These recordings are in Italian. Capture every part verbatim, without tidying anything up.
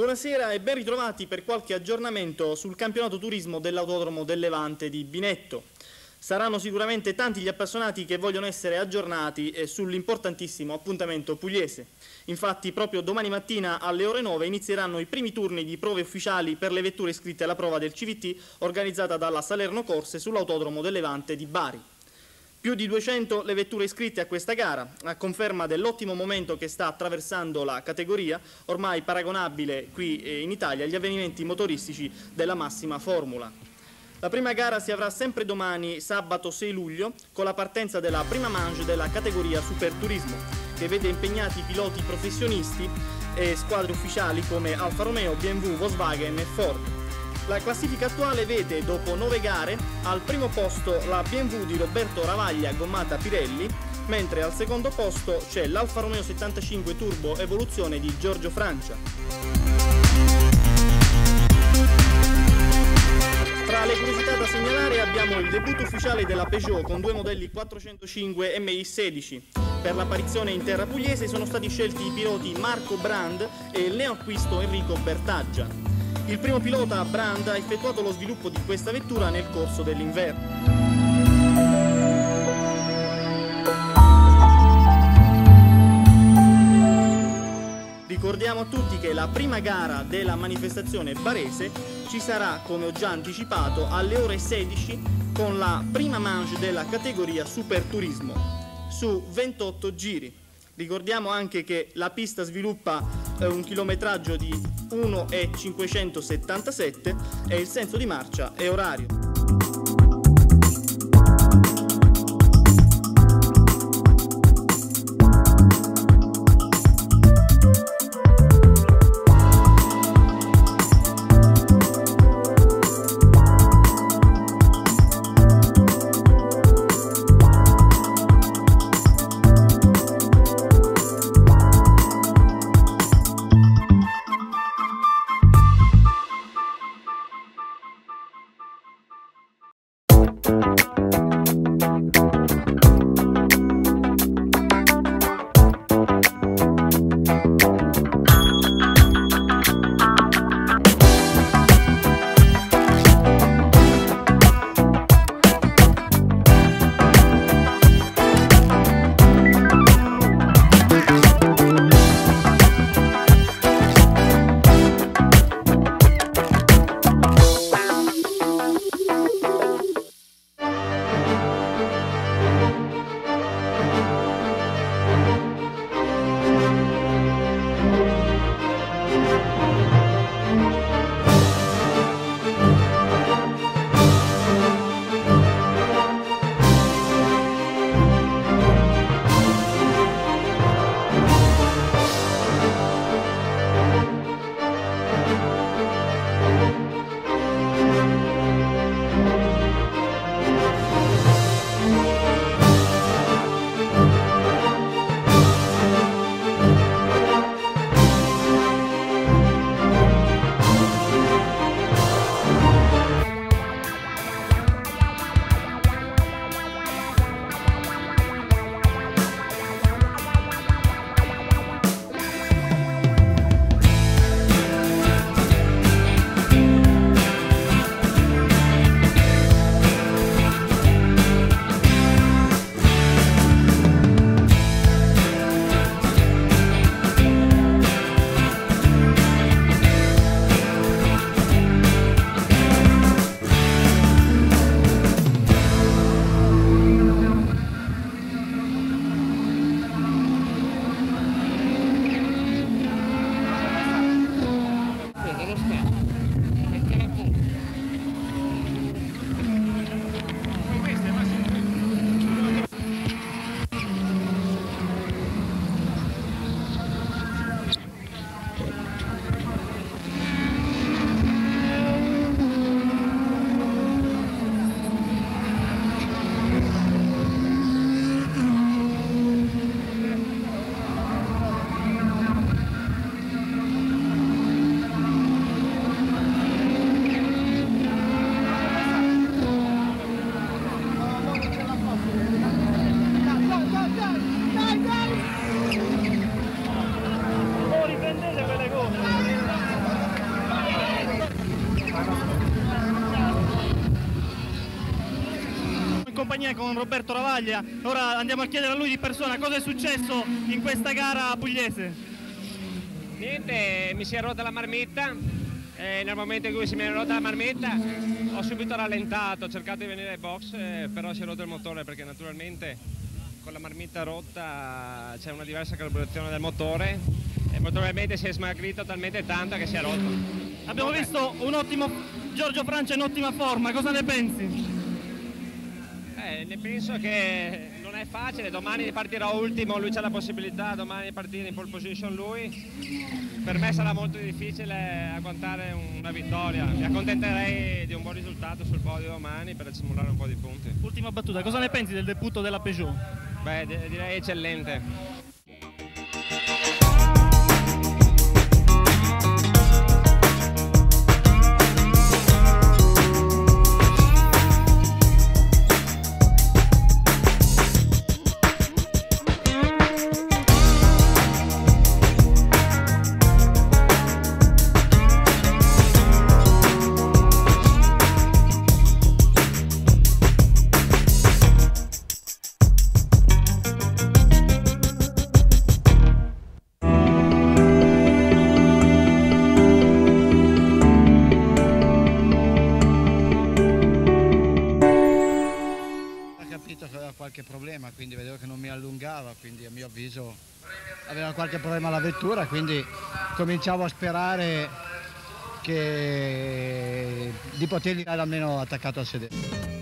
Buonasera e ben ritrovati per qualche aggiornamento sul campionato turismo dell'Autodromo del Levante di Binetto. Saranno sicuramente tanti gli appassionati che vogliono essere aggiornati sull'importantissimo appuntamento pugliese. Infatti proprio domani mattina alle ore nove inizieranno i primi turni di prove ufficiali per le vetture iscritte alla prova del C V T organizzata dalla Salerno Corse sull'Autodromo del Levante di Bari. Più di duecento le vetture iscritte a questa gara, a conferma dell'ottimo momento che sta attraversando la categoria, ormai paragonabile qui in Italia agli avvenimenti motoristici della massima formula. La prima gara si avrà sempre domani, sabato sei luglio, con la partenza della prima manche della categoria Superturismo, che vede impegnati piloti professionisti e squadre ufficiali come Alfa Romeo, B M W, Volkswagen e Ford. La classifica attuale vede, dopo nove gare, al primo posto la B M W di Roberto Ravaglia gommata Pirelli, mentre al secondo posto c'è l'Alfa Romeo settantacinque Turbo Evoluzione di Giorgio Francia. Tra le curiosità da segnalare abbiamo il debutto ufficiale della Peugeot con due modelli quattrocentocinque M I sedici. Per l'apparizione in terra pugliese sono stati scelti i piloti Marco Brand e il neoacquisto Enrico Bertaggia. Il primo pilota, Brand, ha effettuato lo sviluppo di questa vettura nel corso dell'inverno. Ricordiamo a tutti che la prima gara della manifestazione barese ci sarà, come ho già anticipato, alle ore sedici con la prima manche della categoria Superturismo su ventotto giri. Ricordiamo anche che la pista sviluppa eh, un chilometraggio di uno virgola cinquecentosettantasette e il senso di marcia è orario. compagnia con Roberto Ravaglia. Ora andiamo a chiedere a lui di persona cosa è successo in questa gara pugliese. Niente, mi si è rotta la marmitta e nel momento in cui si mi è rotta la marmitta ho subito rallentato, ho cercato di venire ai box, eh, però si è rotto il motore perché naturalmente con la marmitta rotta c'è una diversa carburazione del motore e probabilmente si è smagrito talmente tanto che si è rotto. Abbiamo okay. visto un ottimo Giorgio Francia in ottima forma, cosa ne pensi? Eh, ne penso che non è facile, domani partirò ultimo, lui c'ha la possibilità domani di partire in pole position lui. Per me sarà molto difficile agguantare una vittoria, mi accontenterei di un buon risultato sul podio domani per accumulare un po' di punti. Ultima battuta, cosa ne pensi del debutto della Peugeot? Beh, direi eccellente. Qualche problema, quindi vedevo che non mi allungava, quindi a mio avviso aveva qualche problema la vettura, quindi cominciavo a sperare che di poterli dare almeno attaccato al sedere.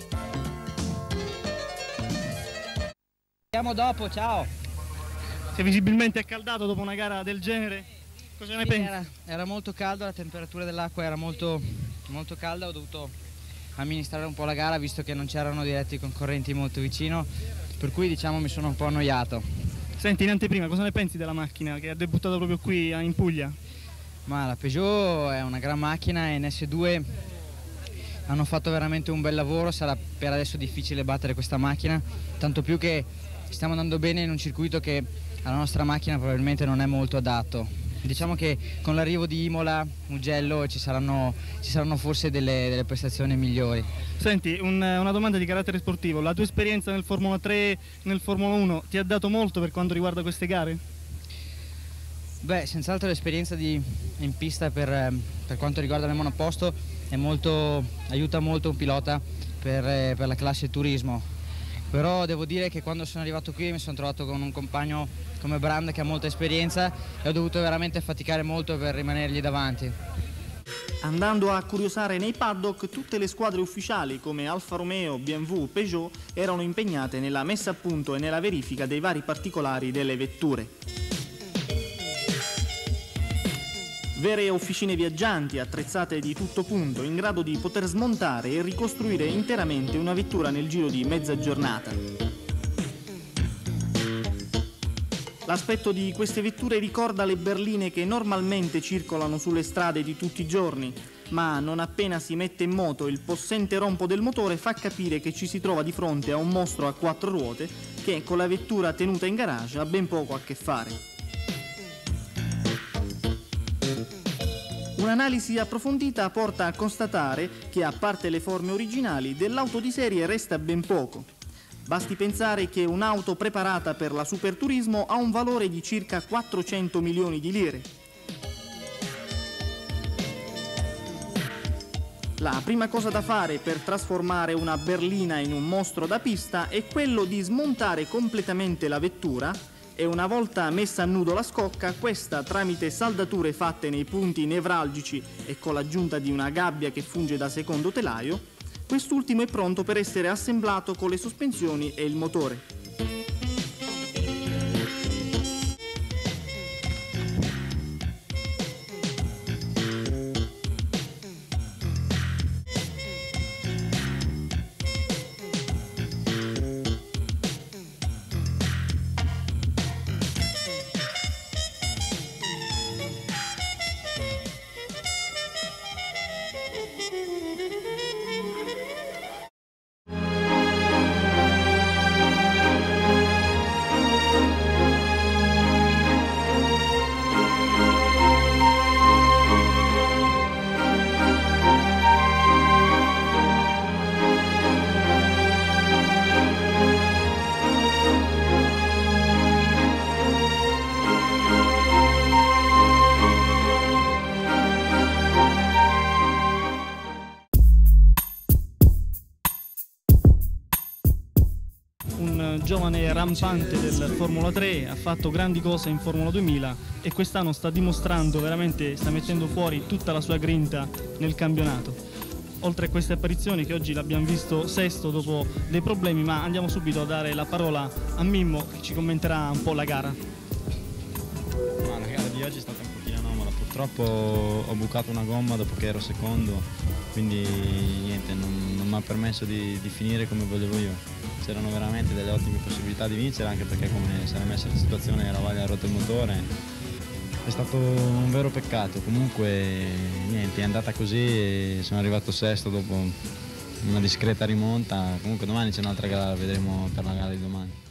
Vediamo dopo, ciao! Si è visibilmente accaldato dopo una gara del genere, cosa ne sì, pensi? Era, era molto caldo, la temperatura dell'acqua era molto, molto calda, ho dovuto amministrare un po' la gara visto che non c'erano diretti concorrenti molto vicino, per cui diciamo mi sono un po' annoiato. Senti, in anteprima cosa ne pensi della macchina che ha debuttato proprio qui in Puglia? Ma la Peugeot è una gran macchina e in S due hanno fatto veramente un bel lavoro, sarà per adesso difficile battere questa macchina, tanto più che stiamo andando bene in un circuito che alla nostra macchina probabilmente non è molto adatto. Diciamo che con l'arrivo di Imola, Mugello ci saranno, ci saranno forse delle, delle prestazioni migliori. Senti, un, una domanda di carattere sportivo, la tua esperienza nel Formula tre, nel Formula uno ti ha dato molto per quanto riguarda queste gare? Beh, senz'altro l'esperienza in pista per, per quanto riguarda il monoposto è molto, aiuta molto un pilota per, per la classe turismo, però devo dire che quando sono arrivato qui mi sono trovato con un compagno come Brand che ha molta esperienza e ho dovuto veramente faticare molto per rimanergli davanti. Andando a curiosare nei paddock, tutte le squadre ufficiali come Alfa Romeo, B M W, Peugeot erano impegnate nella messa a punto e nella verifica dei vari particolari delle vetture. Vere officine viaggianti attrezzate di tutto punto, in grado di poter smontare e ricostruire interamente una vettura nel giro di mezza giornata. L'aspetto di queste vetture ricorda le berline che normalmente circolano sulle strade di tutti i giorni, ma non appena si mette in moto il possente rompo del motore fa capire che ci si trova di fronte a un mostro a quattro ruote che con la vettura tenuta in garage ha ben poco a che fare. Un'analisi approfondita porta a constatare che, a parte le forme originali, dell'auto di serie resta ben poco. Basti pensare che un'auto preparata per la superturismo ha un valore di circa quattrocento milioni di lire. La prima cosa da fare per trasformare una berlina in un mostro da pista è quello di smontare completamente la vettura e una volta messa a nudo la scocca, questa tramite saldature fatte nei punti nevralgici e con l'aggiunta di una gabbia che funge da secondo telaio, quest'ultimo è pronto per essere assemblato con le sospensioni e il motore. giovane rampante del Formula tre, ha fatto grandi cose in Formula duemila e quest'anno sta dimostrando veramente, sta mettendo fuori tutta la sua grinta nel campionato. Oltre a queste apparizioni che oggi l'abbiamo visto sesto dopo dei problemi, ma andiamo subito a dare la parola a Mimmo che ci commenterà un po' la gara. No, la gara di oggi è stata un pochino anomala, purtroppo ho bucato una gomma dopo che ero secondo, quindi niente, non, non mi ha permesso di, di finire come volevo io. C'erano veramente delle ottime possibilità di vincere, anche perché come si era messa la situazione era Vaglia ha rotto il motore. È stato un vero peccato, comunque niente, è andata così e sono arrivato sesto dopo una discreta rimonta. Comunque domani c'è un'altra gara, vedremo per la gara di domani.